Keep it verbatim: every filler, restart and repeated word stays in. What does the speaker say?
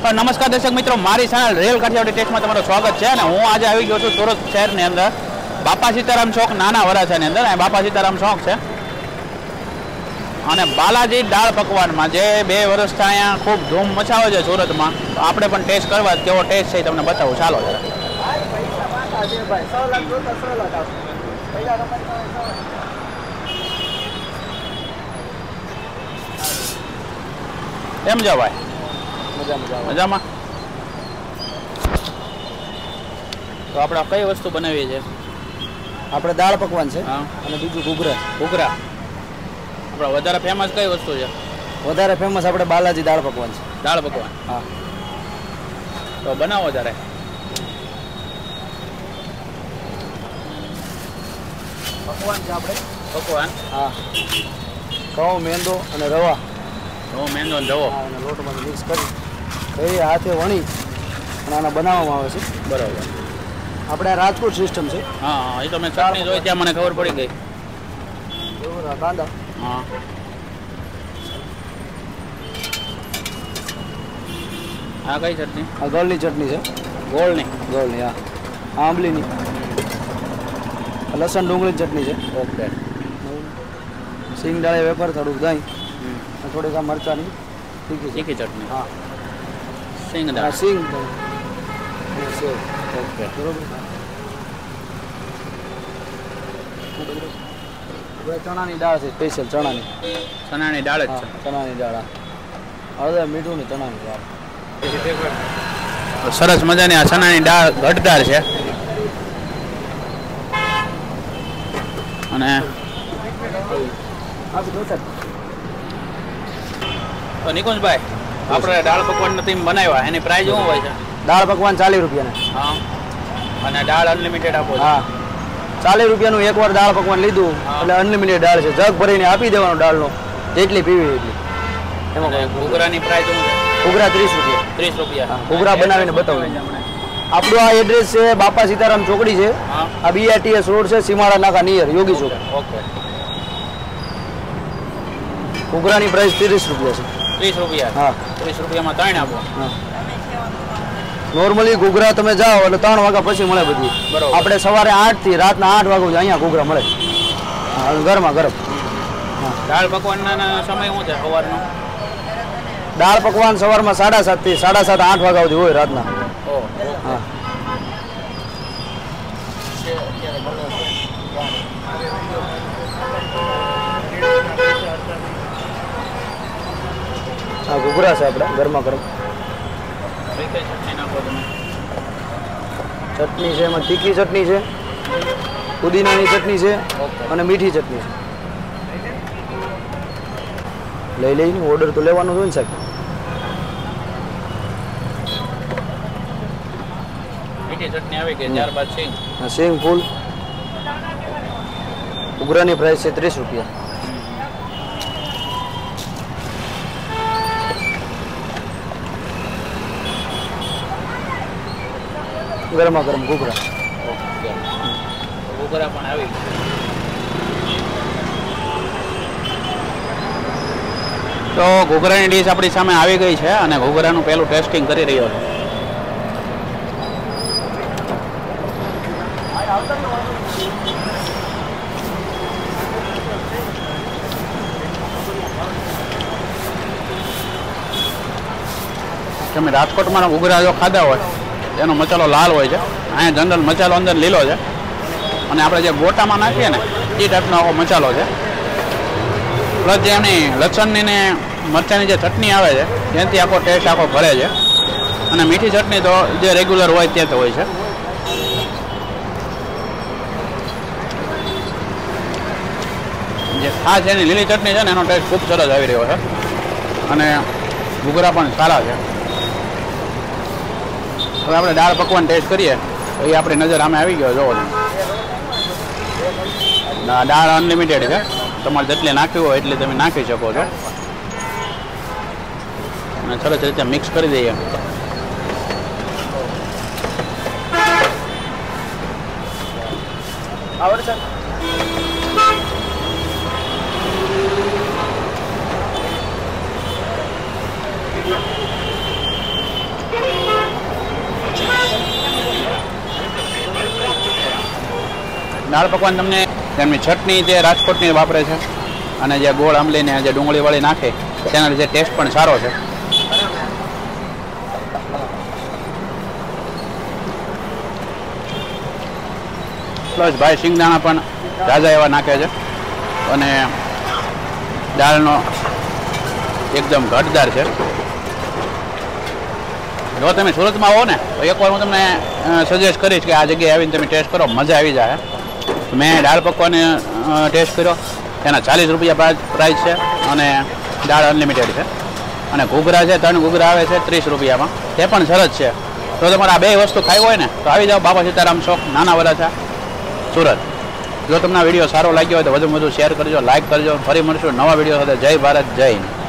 નમસ્કાર દર્શક મિત્રો, મારી ચેનલ રેલ કાઠિયાવાડી ટેસ્ટમાં તમારું સ્વાગત છે અને હું આજે આવી ગયો છું સુરત શહેરની અંદર બાપા સીતારામ ચોક નાના વરાછાની અંદર. અહીં બાપા સીતારામ ચોક છે અને બાલાજી દાળ પકવાનમાં જે બે વર્ષથી અહીંયા ખૂબ ધૂમ મચાવે છે સુરતમાં, તો આપણે પણ ટેસ્ટ કરવા કેવો ટેસ્ટ છે એ તમને બતાવું. ચાલો એમ જાવ ભાઈ, મજામાં. તો આપણે કઈ વસ્તુ બનાવીએ છીએ? આપણે દાળ પકવાન છે અને બીજું ઘૂઘરા. ઘૂઘરા આપણે વધારે ફેમસ કઈ વસ્તુ છે? વધારે ફેમસ આપણે બાલાજી દાળ પકવાન છે. દાળ પકવાન, હા. તો બનાવો ત્યારે. પકવાન છે આપણે પકવાન, હા. ઘઉં, મેંદો અને રવા, ઘઉં, મેંદો અને રવો અને લોટમાં મિક્સ કરી એ હાથે વણી અને આના બનાવવામાં આવે છે. બરાબર. આપણે રાજકોટ સિસ્ટમ છે. હા હા, એ તો મેં ચટણી જોઈ ત્યાં મને ખબર પડી ગઈ. કાંદા, હા. આ કઈ ચટણી? આ ગોળની ચટણી છે. ગોળની? ગોળની, હા. આંબલીની, લસણ ડુંગળીની ચટણી છે. ઓકે. સિંગ દાળે વેપાર, થોડુંક દહીં, થોડીક આ મરચાની તીખી તીખી ચટણી, હા. સિંગ દાળ, સિંગ, ઓકે. બરોબર. ચણાની દાળ છે, સ્પેશિયલ ચણાની. ચણાની દાળ જ છે. ચણાની દાળ, હળદર મીઠું ની ચણાની દાળ. સરસ મજાની આ ચણાની દાળ ઘટદાર છે. અને તો નિકુંજભાઈ, આપણે દાળ પકવાન ટીમ બનાવ્યા, એની પ્રાઇસ શું હોય છે? દાળ પકવાન ચાલીસ રૂપિયાના. હા. અને દાળ અનલિમિટેડ આપો છો? હા, ચાલીસ રૂપિયાનું એકવાર દાળ પકવાન લીધું એટલે અનલિમિટેડ દાળ છે. જગ ભરીને આપી દેવાનો દાળનો, જેટલી પીવી એટલી. એમાં ઘૂઘરાની પ્રાઇસ શું છે? ઘૂઘરા ત્રીસ રૂપિયા. ત્રીસ રૂપિયા. ઘૂઘરા બનાવીને બતાવું. આપણું આ એડ્રેસ છે બાપા સીતારામ ચોકડી છે. આ બીઆરટીએસ રોડ છે, સીમાડા નાકા નિયર યોગી ચોક. ઓકે. ઘૂઘરાની પ્રાઇસ ત્રીસ રૂપિયા છે. ત્રીસ રૂપિયા? હા. ત્રીસ રૂપિયામાં ત્રણ આપો. હા. નોર્મલી ઘૂઘરા તમે જાઓ એટલે ત્રણ વાગ્યા પછી મળે બધી. બરોબર. આપણે સવારે આઠ થી રાતના આઠ વાગ્યા અહીંયા ઘૂઘરા મળે, ગરમા ગરમ. દાળ પકવાનના સમય શું છે સવારનો? દાળ પકવાન સવારમાં સાડા સાત થી સાડા સાત આઠ વાગ્યા સુધી હોય રાતના. હા. હા, ઘૂઘરા છે આપણે ગરમા ગરમ. ચટણી છે, એમાં તીખી ચટણી છે, પુદીનાની ચટણી છે અને મીઠી ચટણી છે. લઈ લઈને ઓર્ડર તો લેવાનો હોય ને સાહેબ. મીઠી ચટણી આવી ગઈ, ત્યારબાદ સિંગ. હા, સિંગ ફૂલ. ઘૂઘરાની પ્રાઇસ છે ત્રીસ રૂપિયા. ગરમા ગરમ ઘૂઘરા. ઘૂઘરા પણ આવી ગયા. તો ઘૂઘરાની ડીશ આપણી સામે આવી ગઈ છે અને ઘૂઘરાનું પહેલું ટેસ્ટિંગ કરી રહ્યો છે. તમે રાજકોટમાં ઘૂઘરા જો ખાધા હોય એનો મસાલો લાલ હોય છે, અહીંયા જનરલ મસાલો અંદર લીલો છે અને આપણે જે ગોટામાં નાખીએ ને એ ટાઈપનો આખો મસાલો છે. પ્લસ જે એમની લસણની ને મરચાંની જે ચટણી આવે છે એનાથી આખો ટેસ્ટ આખો ભરે છે. અને મીઠી ચટણી તો જે રેગ્યુલર હોય તે તો હોય છે. જે ખાસ એની લીલી ચટણી છે ને એનો ટેસ્ટ ખૂબ સરસ આવી રહ્યો છે અને ઘૂઘરા પણ સારા છે. હવે આપણે દાળ પકવાન ટેસ્ટ કરીએ તો એ આપણી નજર આમે આવી ગયો. જોવો દાળ અનલિમિટેડ છે, તમારે જેટલી નાખવી હોય એટલી તમે નાખી શકો છો અને સરસ રીતે મિક્સ કરી દઈએ. આવડે છે? દાળ પકવાન તમને એમની ચટણી જે રાજકોટની વાપરે છે અને જે ગોળ આંબલીને જે ડુંગળીવાળી નાખે તેના લીધે ટેસ્ટ પણ સારો છે. પ્લસ ભાઈ શિંગદાણા પણ ઝાઝા એવા નાખે છે અને દાળનો એકદમ ઘટદાર છે. જો તમે સુરતમાં આવો ને તો એકવાર હું તમને સજેસ્ટ કરીશ કે આ જગ્યાએ આવીને તમે ટેસ્ટ કરો, મજા આવી જાય. મેં દાળ પકવાન ટેસ્ટ કર્યો, એના ચાલીસ રૂપિયા પ્રાઇસ છે અને દાળ અનલિમિટેડ છે. અને ઘૂઘરા છે, ત્રણ ઘૂઘરા આવે છે ત્રીસ રૂપિયામાં, તે પણ સરસ છે. તો તમારે આ બે વસ્તુ ખાવી હોય ને તો આવી જાઓ બાપા સીતારામ ચોક, નાના વરાછા, સુરત. જો તમને આ વિડીયો સારો લાગ્યો હોય તો વધુ વધુ શેર કરજો, લાઇક કરજો. ફરી મળશું નવા વિડીયો સાથે. જય ભારત, જય હિન્દ.